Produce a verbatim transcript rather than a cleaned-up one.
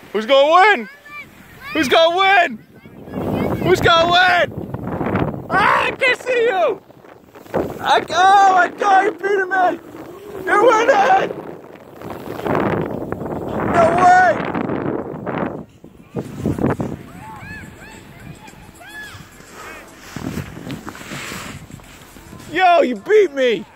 Who's gonna win? Who's gonna win? Who's gonna win? Ah, I can't see you! I, oh my God, you're beating me! You're winning! No way! Yo, you beat me!